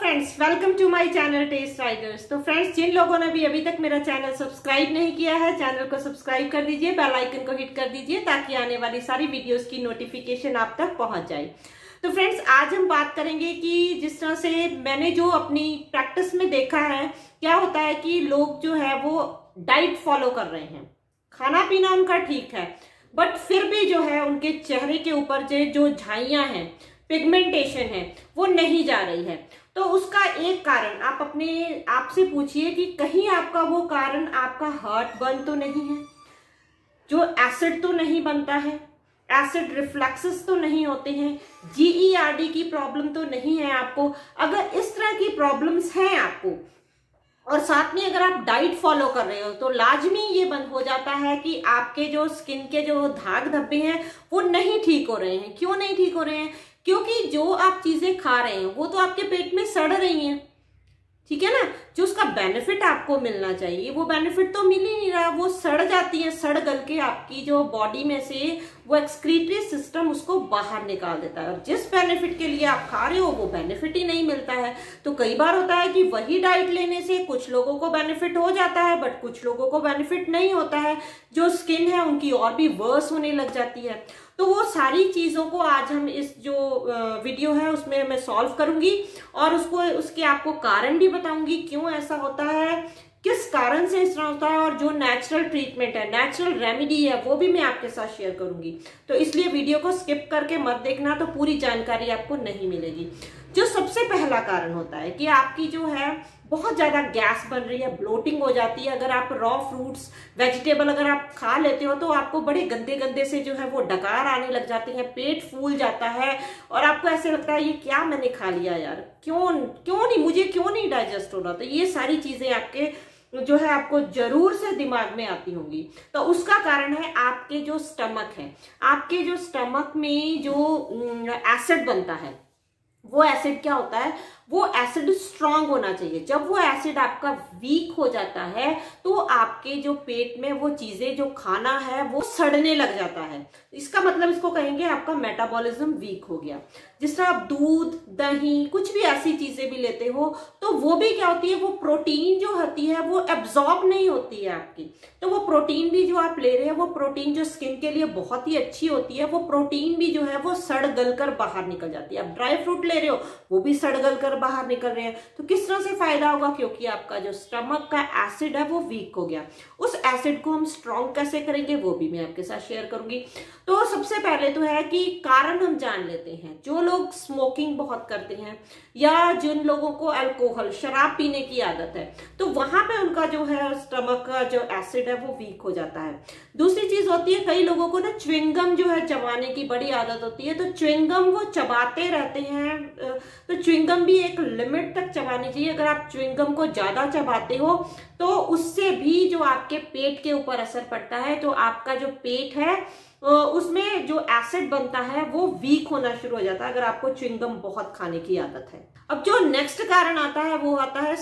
Friends, welcome to my channel test riders. तो friends, जिन लोगों ने भी अभी तक मेरा चैनल सब्सक्राइब नहीं किया है, चैनल को सब्सक्राइब कर दीजिए, बेल आइकन को हिट कर दीजिए ताकि आने वाली सारी वीडियोस की नोटिफिकेशन आप तक पहुंच जाए। तो फ्रेंड्स, आज हम बात करेंगे कि जिस तरह से मैंने जो अपनी प्रैक्टिस में देखा है, क्या होता है कि लोग जो है वो डाइट फॉलो कर रहे हैं, खाना पीना उनका ठीक है, बट फिर भी जो है उनके चेहरे के ऊपर जो झाइयां हैं, पिगमेंटेशन है, वो नहीं जा रही है। तो उसका एक कारण आप अपने आप से पूछिए कि कहीं आपका वो कारण आपका हार्ट बर्न तो नहीं है, जो एसिड तो नहीं बनता है, एसिड रिफ्लक्सेस तो नहीं होते हैं, GERD की प्रॉब्लम तो नहीं है आपको। अगर इस तरह की प्रॉब्लम्स हैं आपको और साथ में अगर आप डाइट फॉलो कर रहे हो, तो लाजमी ये बंद हो जाता है कि आपके जो स्किन के जो दाग धब्बे हैं वो नहीं ठीक हो रहे हैं। क्यों नहीं ठीक हो रहे हैं? क्योंकि जो आप चीजें खा रहे हैं वो तो आपके पेट में सड़ रही हैं, ठीक है ना। जो उसका बेनिफिट आपको मिलना चाहिए वो बेनिफिट तो मिल ही नहीं रहा, वो सड़ जाती है, सड़ गल के आपकी जो बॉडी में से वो एक्सक्रीटरी सिस्टम उसको बाहर निकाल देता है, और जिस बेनिफिट के लिए आप खा रहे हो वो बेनिफिट ही नहीं मिलता है। तो कई बार होता है कि वही डाइट लेने से कुछ लोगों को बेनिफिट हो जाता है, बट कुछ लोगों को बेनिफिट नहीं होता है, जो स्किन है उनकी और भी वर्स होने लग जाती है। तो वो सारी चीजों को आज हम इस जो वीडियो है उसमें मैं सॉल्व करूंगी, और उसके आपको कारण भी बताऊंगी क्यों ऐसा होता है, किस कारण से इस तरह होता है, और जो नेचुरल ट्रीटमेंट है, नेचुरल रेमेडी है, वो भी मैं आपके साथ शेयर करूंगी। तो इसलिए वीडियो को स्किप करके मत देखना, तो पूरी जानकारी आपको नहीं मिलेगी। जो सबसे पहला कारण होता है कि आपकी जो है बहुत ज्यादा गैस बन रही है, ब्लोटिंग हो जाती है। अगर आप रॉ फ्रूट्स वेजिटेबल अगर आप खा लेते हो तो आपको बड़े गंदे गंदे से जो है वो डकार आने लग जाते हैं, पेट फूल जाता है और आपको ऐसे लगता है ये क्या मैंने खा लिया यार, मुझे क्यों नहीं डाइजेस्ट हो रहा। तो ये सारी चीजें आपके जो है आपको जरूर से दिमाग में आती होंगी। तो उसका कारण है आपके जो स्टमक है, आपके जो स्टमक में जो एसिड बनता है, वो एसिड क्या होता है, वो एसिड स्ट्रांग होना चाहिए। जब वो एसिड आपका वीक हो जाता है तो आपके जो पेट में वो चीजें जो खाना है वो सड़ने लग जाता है। इसका मतलब इसको कहेंगे आपका मेटाबॉलिज्म वीक हो गया। जिस तरह आप दूध, दही, कुछ भी ऐसी चीजें भी लेते हो तो वो भी क्या होती है, वो प्रोटीन जो होती है वो एब्जॉर्ब नहीं होती है आपकी। तो वो प्रोटीन भी जो आप ले रहे हैं, वो प्रोटीन जो स्किन के लिए बहुत ही अच्छी होती है, वो प्रोटीन भी जो है वो सड़ गल कर बाहर निकल जाती है। आप ड्राई फ्रूट ले रहे हो, वो भी सड़ गल कर बाहर निकल रहे हैं। तो किस तरह से फायदा होगा? क्योंकि आपका जो स्टमक का एसिड है वो वीक हो गया। उस एसिड को हम स्ट्रॉन्ग कैसे करेंगे वो भी मैं आपके साथ शेयर करूंगी। तो सबसे पहले तो है कि कारण हम जान लेते हैं। जो लोग स्मोकिंग बहुत करते हैं या जिन लोगों को अल्कोहल, शराब पीने की आदत है, तो वहां पे उनका जो है स्टमक का जो एसिड है वो वीक हो जाता है। दूसरी चीज होती है, कई लोगों को ना च्युइंगम जो है चबाने की बड़ी आदत होती है, तो च्युइंगम वो चबाते रहते हैं। तो च्युइंगम भी एक लिमिट तक चबानी चाहिए। अगर आप च्युइंगम को ज्यादा चबाते हो तो उससे भी जो आपके पेट के ऊपर असर पड़ता है। तो आपका जो पेट है उसमें जो एसिड बनता है वो वीक होना शुरू हो जाता है, अगर आपको च्युइंगम बहुत खाने की आदत है। अब जो नेक्स्ट कारण आता है वो आता है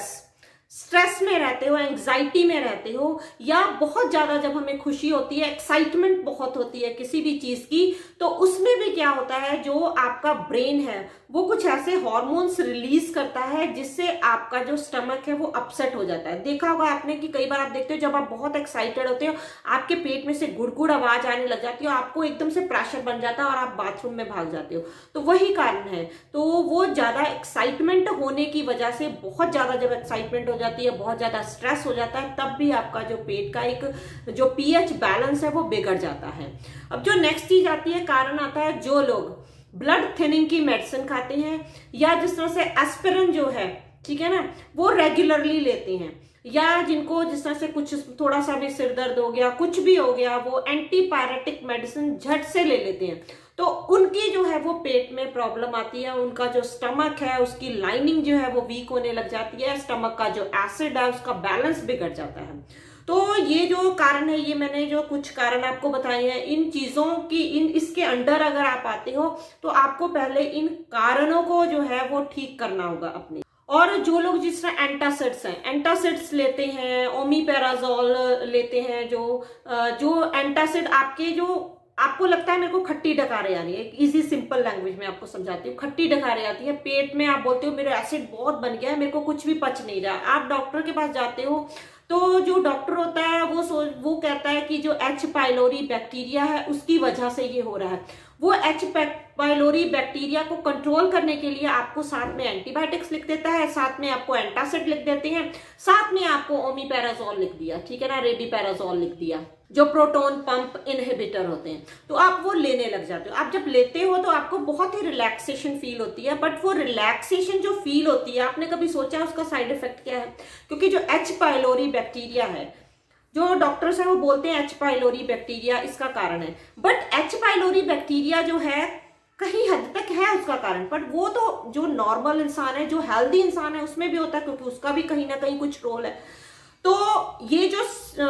स्ट्रेस में रहते हो, एंग्जाइटी में रहते हो, या बहुत ज्यादा जब हमें खुशी होती है, एक्साइटमेंट बहुत होती है किसी भी चीज की, तो उसमें भी क्या होता है, जो आपका ब्रेन है वो कुछ ऐसे हार्मोन्स रिलीज करता है जिससे आपका जो स्टमक है वो अपसेट हो जाता है। देखा होगा आपने कि कई बार आप देखते हो जब आप बहुत एक्साइटेड होते हो, आपके पेट में से गुड़गुड़ आवाज आने लग जाती है, आपको एकदम से प्रेशर बन जाता है और आप बाथरूम में भाग जाते हो। तो वही कारण है। तो वो ज्यादा एक्साइटमेंट होने की वजह से, बहुत ज्यादा जब एक्साइटमेंट हो जाती है, बहुत ज्यादा स्ट्रेस हो जाता है, तब भी आपका जो पेट का एक जो pH बैलेंस है वो बिगड़ जाता है। अब जो नेक्स्ट चीज आती है, कारण आता है, जो लोग ब्लड थिनिंग की मेडिसिन खाते हैं, या जिस तरह से एस्पिरिन जो है, ठीक है ना, वो रेगुलरली लेते हैं, या जिनको जिस तरह से कुछ थोड़ा सा भी सिर दर्द हो गया, कुछ भी हो गया, वो एंटीपायरेटिक मेडिसिन झट से ले लेते हैं, तो उनकी जो है वो पेट में प्रॉब्लम आती है। उनका जो स्टमक है उसकी लाइनिंग जो है वो वीक होने लग जाती है, स्टमक का जो एसिड है उसका बैलेंस बिगड़ जाता है। तो ये जो कारण है, ये मैंने जो कुछ कारण आपको बताए हैं, इन चीजों की इसके अंडर अगर आप आते हो तो आपको पहले इन कारणों को जो है वो ठीक करना होगा अपने। और जो लोग जिस तरह एंटासिड्स हैं, एंटासिड्स लेते हैं, ओमीपेराजोल लेते हैं, जो एंटासिड आपके जो आपको लगता है मेरे को खट्टी डकारे आ रही है, एक इजी सिंपल लैंग्वेज में आपको समझाती हूँ। खट्टी डकारे आती है पेट में, आप बोलते हो मेरा एसिड बहुत बन गया है, मेरे को कुछ भी पच नहीं रहा। आप डॉक्टर के पास जाते हो तो जो डॉक्टर होता है वो कहता है कि जो एच पाइलोरी बैक्टीरिया है उसकी वजह से ये हो रहा है। वो एच पाइलोरी बैक्टीरिया को कंट्रोल करने के लिए आपको साथ में एंटीबायोटिक्स लिख देता है, साथ में आपको एंटासिड लिख देते हैं, साथ में आपको ओमीपैराजोल लिख दिया, ठीक है ना, रेबीपैराजोल लिख दिया, जो प्रोटॉन पंप इनहिबिटर होते हैं। तो आप वो लेने लग जाते हो। आप जब लेते हो तो आपको बहुत ही रिलैक्सेशन फील होती है, बट वो रिलैक्सेशन जो फील होती है, आपने कभी सोचा उसका साइड इफेक्ट क्या है? क्योंकि जो एच पाइलोरी बैक्टीरिया है, जो डॉक्टर्स हैं वो बोलते हैं एच पाइलोरी बैक्टीरिया इसका कारण है, बट एच पाइलोरी बैक्टीरिया जो है कहीं हद तक है उसका कारण, बट वो तो जो नॉर्मल इंसान है, जो हेल्दी इंसान है, उसमें भी होता है, क्योंकि उसका भी कहीं ना कहीं कुछ रोल है। तो ये जो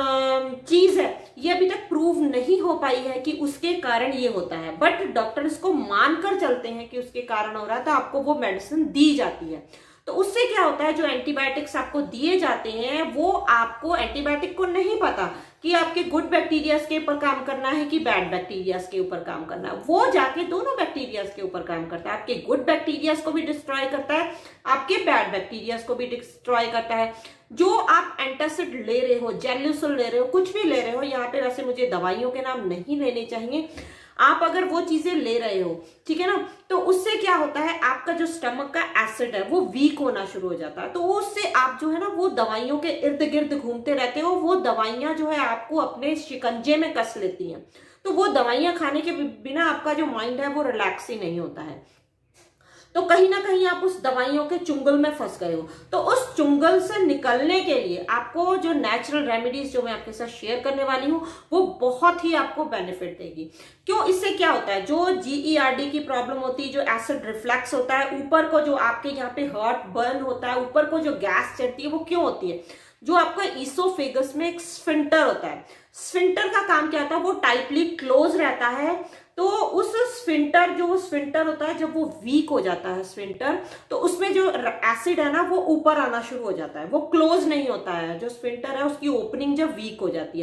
चीज है ये अभी तक प्रूव नहीं हो पाई है कि उसके कारण ये होता है, बट डॉक्टर इसको मानकर चलते हैं कि उसके कारण हो रहा है, तो आपको वो मेडिसिन दी जाती है। तो उससे क्या होता है, जो एंटीबायोटिक्स आपको दिए जाते हैं वो आपको एंटीबायोटिक को नहीं पता कि आपके गुड बैक्टीरियाज के ऊपर काम करना है कि बैड बैक्टीरियाज के ऊपर काम करना है। वो जाके दोनों बैक्टीरियाज के ऊपर काम करता है, आपके गुड बैक्टीरियाज को भी डिस्ट्रॉय करता है, आपके बैड बैक्टीरियाज को भी डिस्ट्रॉय करता है। जो आप एंटासिड ले रहे हो, जेलुसिल ले रहे हो, कुछ भी ले रहे हो, यहाँ पे वैसे मुझे दवाइयों के नाम नहीं लेने चाहिए, आप अगर वो चीजें ले रहे हो, ठीक है ना, तो उससे क्या होता है, आपका जो स्टमक का एसिड है वो वीक होना शुरू हो जाता है। तो उससे आप जो है ना वो दवाइयों के इर्द गिर्द घूमते रहते हो, वो दवाइयां जो है आपको अपने शिकंजे में कस लेती हैं। तो वो दवाइयां खाने के बिना आपका जो माइंड है वो रिलैक्स ही नहीं होता है। तो कहीं ना कहीं आप उस दवाइयों के चुंगल में फंस गए हो। तो उस चुंगल से निकलने के लिए आपको जो नेचुरल रेमेडीज जो मैं आपके साथ शेयर करने वाली हूँ वो बहुत ही आपको बेनिफिट देगी। क्यों? इससे क्या होता है, जो GERD की प्रॉब्लम होती है, जो एसिड रिफ्लक्स होता है, ऊपर को जो आपके यहाँ पे हार्ट बर्न होता है, ऊपर को जो गैस चढ़ती है, वो क्यों होती है? जो आपका ईसोफेगस में एक स्फिंक्टर होता है, स्फिंक्टर का काम क्या होता है, वो टाइटली क्लोज रहता है। तो उस स्फिंक्टर होता है, जब वो वीक हो जाता है स्फिंक्टर, तो उसमें जो एसिड है ना वो ऊपर आना शुरू हो जाता है, वो क्लोज नहीं होता है। जो स्फिंक्टर है उसकी ओपनिंग जब वीक हो जाती है,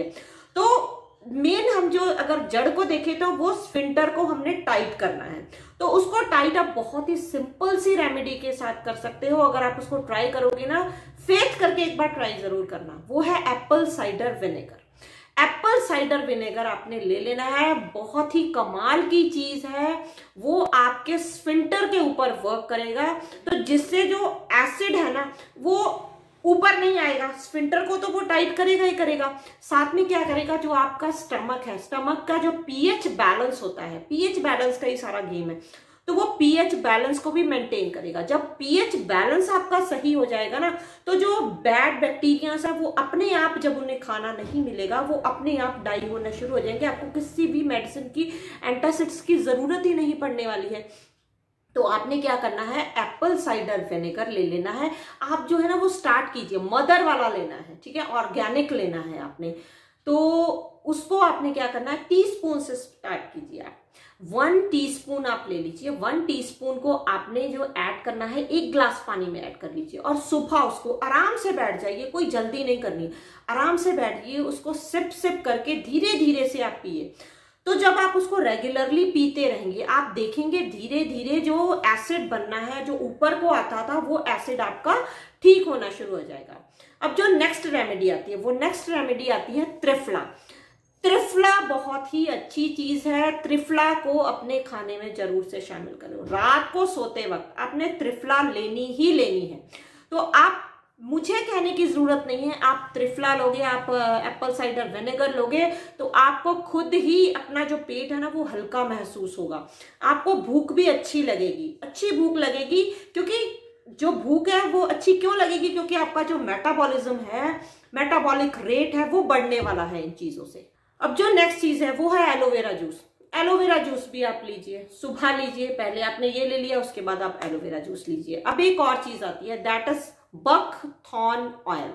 तो मेन हम जो अगर जड़ को देखें तो वो स्फिंक्टर को हमने टाइट करना है। तो उसको टाइट आप बहुत ही सिंपल सी रेमेडी के साथ कर सकते हो। अगर आप उसको ट्राई करोगे ना, फेथ करके एक बार ट्राई जरूर करना, वो है apple cider vinegar. Apple cider vinegar आपने ले लेना है, बहुत ही कमाल की चीज है, वो आपके स्फिंक्टर के ऊपर वर्क करेगा। तो जिससे जो एसिड है ना वो ऊपर नहीं आएगा, स्फिंक्टर को तो वो टाइट करेगा ही करेगा, साथ में क्या करेगा, जो आपका स्टमक है, स्टमक का जो पीएच बैलेंस होता है, पीएच बैलेंस का ही सारा गेम है, तो वो पीएच बैलेंस को भी मेंटेन करेगा। जब पीएच बैलेंस आपका सही हो जाएगा ना, तो जो बैड बैक्टीरियाज है वो अपने आप, जब उन्हें खाना नहीं मिलेगा, वो अपने आप डाई होना शुरू हो जाएंगे। आपको किसी भी मेडिसिन की, एंटासिड्स की जरूरत ही नहीं पड़ने वाली है। तो आपने क्या करना है, एप्पल साइडर विनेगर ले लेना है। आप जो है ना वो स्टार्ट कीजिए, मदर वाला लेना है, ठीक है, ऑर्गेनिक लेना है आपने। तो उसको आपने क्या करना है, टीस्पून से स्टार्ट कीजिए। आप 1 टीस्पून आप ले लीजिए। 1 टीस्पून को आपने जो ऐड करना है 1 ग्लास पानी में ऐड कर लीजिए, और सुबह उसको आराम से बैठ जाइए, कोई जल्दी नहीं करनी, आराम से बैठिए, उसको सिप सिप करके धीरे धीरे से आप पिए। तो जब आप उसको रेगुलरली पीते रहेंगे, आप देखेंगे धीरे धीरे जो एसिड बनना है, जो ऊपर को आता था, वो एसिड आपका ठीक होना शुरू हो जाएगा। अब जो नेक्स्ट रेमेडी आती है, वो नेक्स्ट रेमेडी आती है त्रिफला। त्रिफला बहुत ही अच्छी चीज है, त्रिफला को अपने खाने में जरूर से शामिल करो। रात को सोते वक्त आपने त्रिफला लेनी ही लेनी है। तो आप, मुझे कहने की जरूरत नहीं है, आप त्रिफला लोगे, आप एप्पल साइडर विनेगर लोगे, तो आपको खुद ही अपना जो पेट है ना वो हल्का महसूस होगा। आपको भूख भी अच्छी लगेगी, अच्छी भूख लगेगी। क्योंकि जो भूख है वो अच्छी क्यों लगेगी, क्योंकि आपका जो मेटाबॉलिज्म है, मेटाबॉलिक रेट है, वो बढ़ने वाला है इन चीजों से। अब जो नेक्स्ट चीज है वो है एलोवेरा जूस। एलोवेरा जूस भी आप लीजिए, सुबह लीजिए। पहले आपने ये ले लिया, उसके बाद आप एलोवेरा जूस लीजिए। अब एक और चीज आती है, that is buckthorn oil.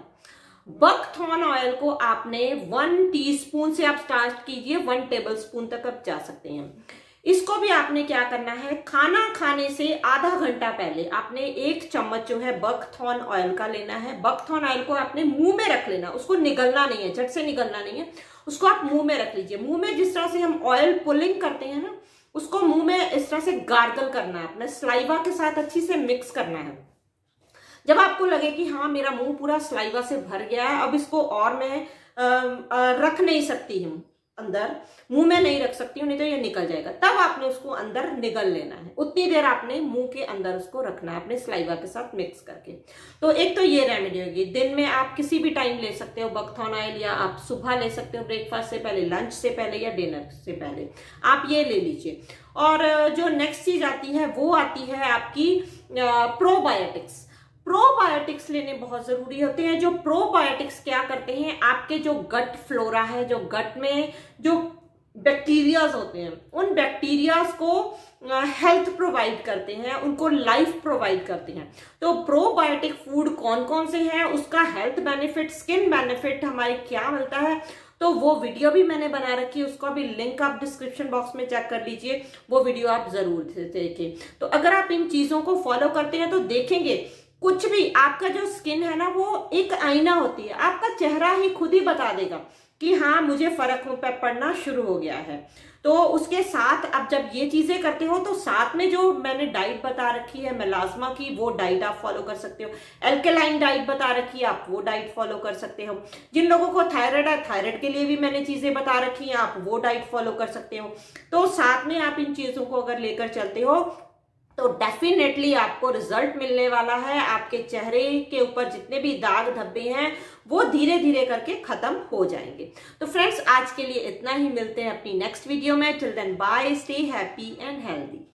Buckthorn oil को आपने 1 टीस्पून से आप स्टार्ट कीजिए, 1 टेबलस्पून तक आप जा सकते हैं। इसको भी आपने क्या करना है, खाना खाने से आधा घंटा पहले आपने 1 चम्मच जो है बकथॉर्न ऑयल का लेना है। बकथॉर्न ऑयल को आपने मुंह में रख लेना, उसको निगलना नहीं है, झट से निगलना नहीं है, उसको आप मुंह में रख लीजिए। मुंह में जिस तरह से हम ऑयल पुलिंग करते हैं ना, उसको मुंह में इस तरह से गार्गल करना है, अपने सलाइवा के साथ अच्छी से मिक्स करना है। जब आपको लगे कि हाँ मेरा मुंह पूरा सलाइवा से भर गया है, अब इसको और मैं रख नहीं सकती हूँ, अंदर मुंह में नहीं रख सकती हूँ, नहीं तो ये निकल जाएगा, तब आपने उसको अंदर निगल लेना है। उतनी देर आपने मुंह के अंदर उसको रखना है अपने सलाइवा के साथ मिक्स करके। तो एक तो ये रेमेडी होगी। दिन में आप किसी भी टाइम ले सकते हो बकथॉर्न ऑयल, या आप सुबह ले सकते हो ब्रेकफास्ट से पहले, लंच से पहले या डिनर से पहले, आप ये ले लीजिए। और जो नेक्स्ट चीज आती है वो आती है आपकी प्रोबायोटिक्स। प्रोबायोटिक्स लेने बहुत जरूरी होते हैं। जो प्रोबायोटिक्स क्या करते हैं, आपके जो गट फ्लोरा है, जो गट में जो बैक्टीरियाज होते हैं, उन बैक्टीरियाज को हेल्थ प्रोवाइड करते हैं, उनको लाइफ प्रोवाइड करते हैं। तो प्रोबायोटिक फूड कौन कौन से हैं, उसका हेल्थ बेनिफिट, स्किन बेनिफिट हमारे क्या मिलता है, तो वो वीडियो भी मैंने बना रखी है, उसका भी लिंक आप डिस्क्रिप्शन बॉक्स में चेक कर लीजिए, वो वीडियो आप जरूर देखें। तो अगर आप इन चीजों को फॉलो करते हैं तो देखेंगे कुछ भी, आपका जो स्किन है ना वो एक आईना होती है, आपका चेहरा ही खुद ही बता देगा कि हाँ मुझे फर्क पड़ना शुरू हो गया है। तो उसके साथ अब जब ये चीजें करते हो तो साथ में जो मैंने डाइट बता रखी है मेलाज्मा की, वो डाइट आप फॉलो कर सकते हो। एल्केलाइन डाइट बता रखी है, आप वो डाइट फॉलो कर सकते हो। जिन लोगों को थायराइड है, थायराइड के लिए भी मैंने चीजें बता रखी हैं, आप वो डाइट फॉलो कर सकते हो। तो साथ में आप इन चीजों को अगर लेकर चलते हो तो डेफिनेटली आपको रिजल्ट मिलने वाला है। आपके चेहरे के ऊपर जितने भी दाग धब्बे हैं वो धीरे धीरे करके खत्म हो जाएंगे। तो फ्रेंड्स आज के लिए इतना ही, मिलते हैं अपनी नेक्स्ट वीडियो में। Till then bye, stay happy and healthy.